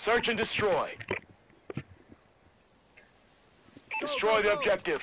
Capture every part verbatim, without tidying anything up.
Search and destroy. Destroy the objective.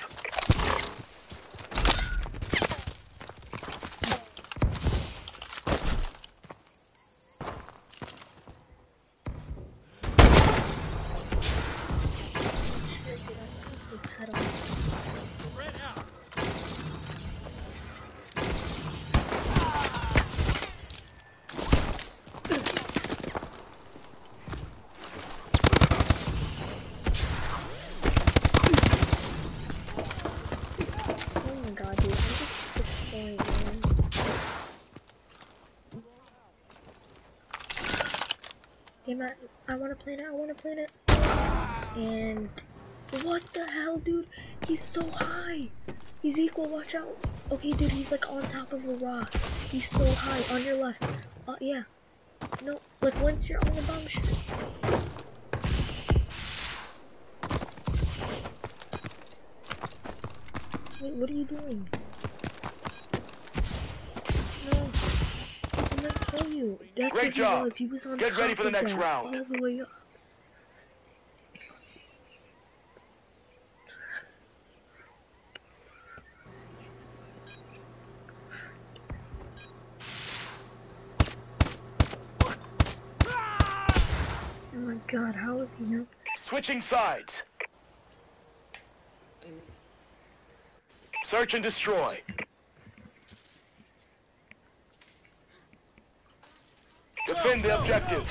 Damn it, I wanna play it, I wanna play it. And what the hell, dude? He's so high. He's equal, watch out. Okay, dude, he's like on top of a rock. He's so high, on your left. Uh, yeah. No, like once you're on the bomb shit. Wait, what are you doing? No. I'm gonna kill you. That's Great what job. He was. He was on Get top ready for the of next that, round. all the way up. Oh my god, how is he not? Switching sides. Search and destroy. Defend the objective.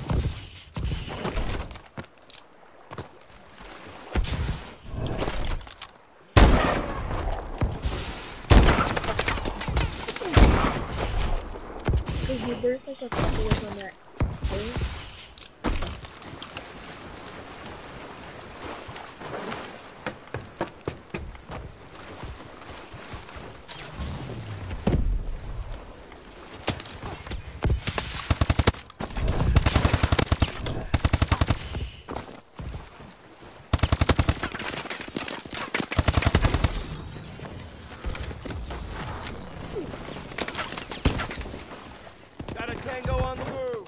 Hey, there's like a couple of them that thing. Got a tango on the move.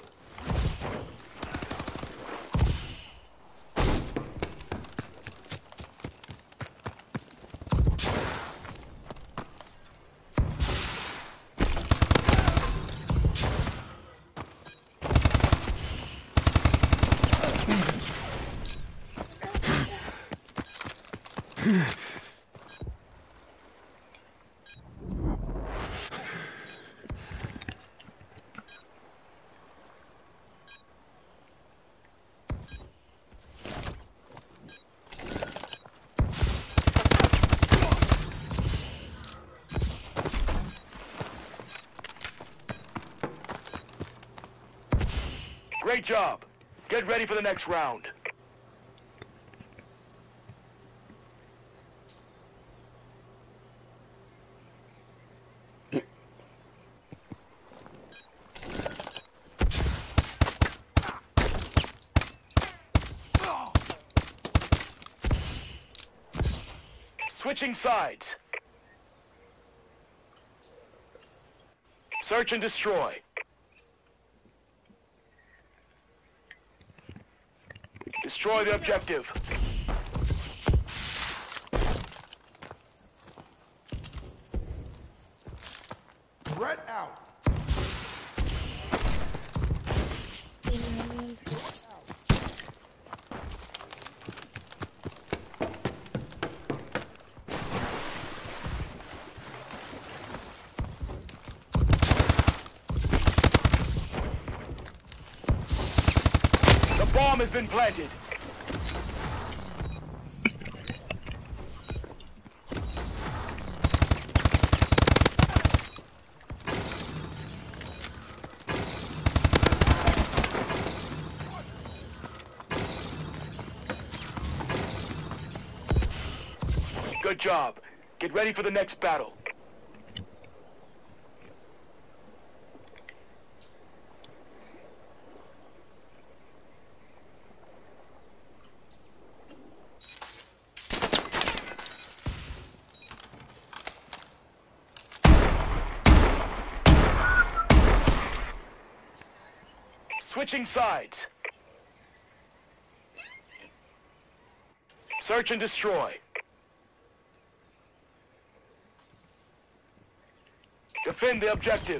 Great job. Get ready for the next round. Switching sides. Search and destroy. Destroy the objective. Threat out. The bomb has been planted. Good job. Get ready for the next battle. Switching sides. Search and destroy. Defend the objective.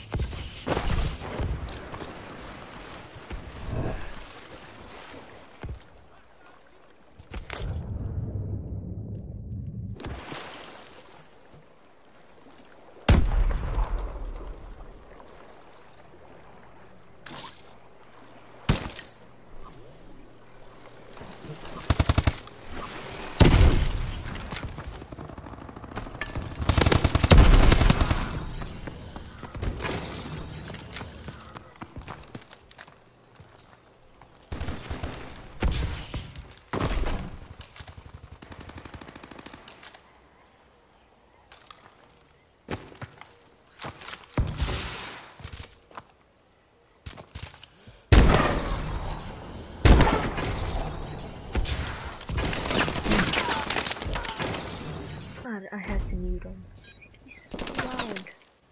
God, I had to mute him. He's so loud.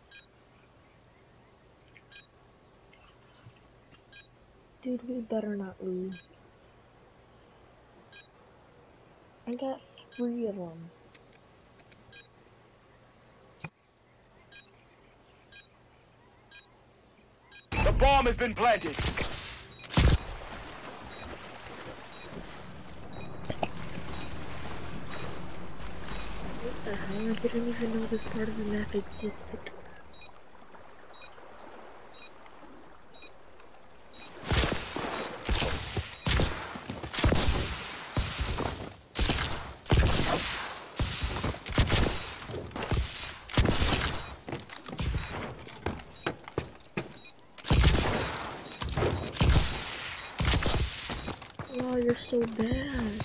Dude, we better not lose. I got three of them. The bomb has been planted. What the hell? I didn't even know this part of the map existed. Wow, you're so bad.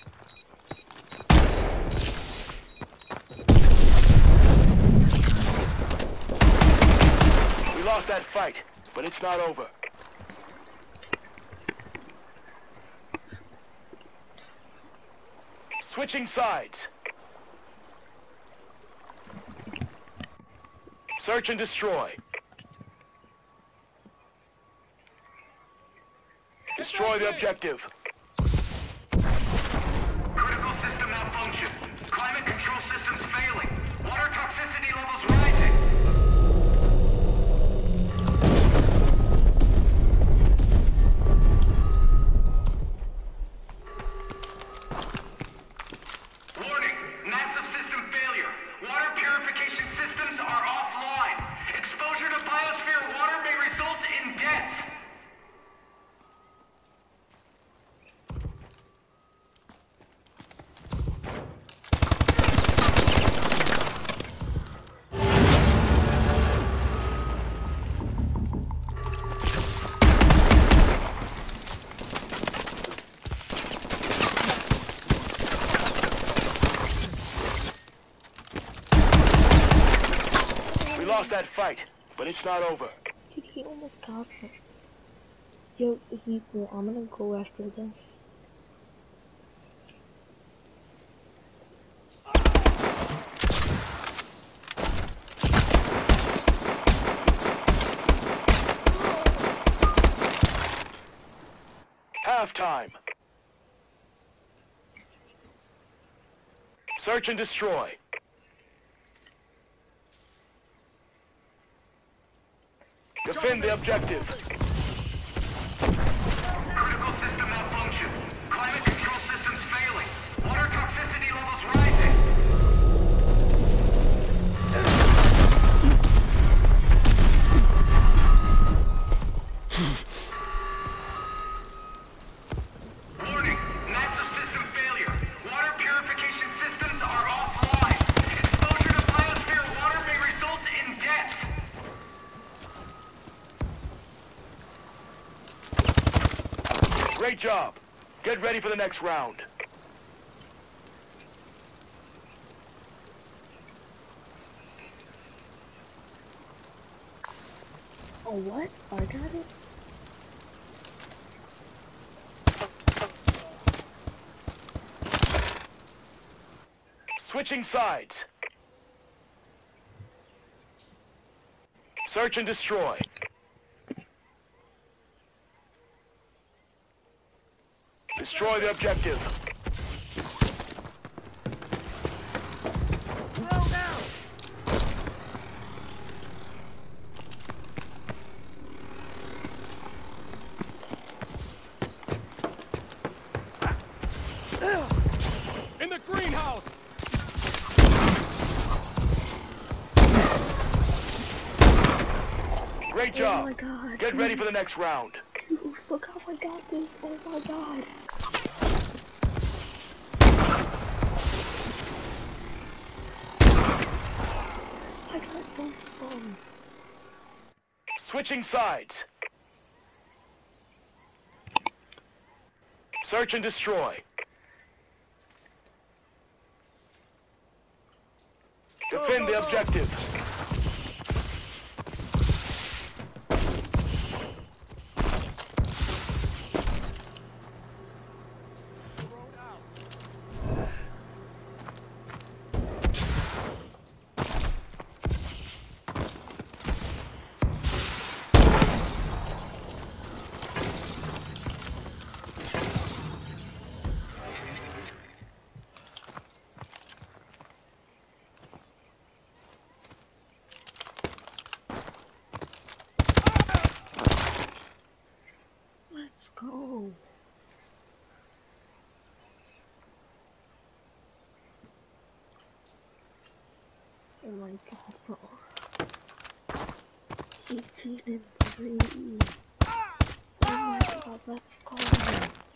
We lost that fight, but it's not over. Switching sides. Search and destroy. Destroy the objective. Critical system malfunction. Climate control systems failing. Water toxicity levels rising. Warning, massive system failure. Water purification systems are offline. Exposure to biosphere water may result in death. We lost that fight, but it's not over. Dude, he almost got me. Yo, Ezekiel, I'm gonna go after this. Halftime. Search and destroy. Defend the objective. Critical system malfunction. Climate control systems failing. Water toxicity levels rising. Warning, massive system failure. Water purification systems are offline. Exposure to biosphere water may result in death. Great job. Get ready for the next round. Oh, what? I got it? Switching sides. Search and destroy. Destroy the objective. house! Great Oh job. my god. Get ready for the next round. Dude, look how I got this. Oh my god. I got both of them. Switching sides. Search and destroy. Defend the objective. Let's go. Oh my god, bro. eighteen and three. Oh my god, let's go.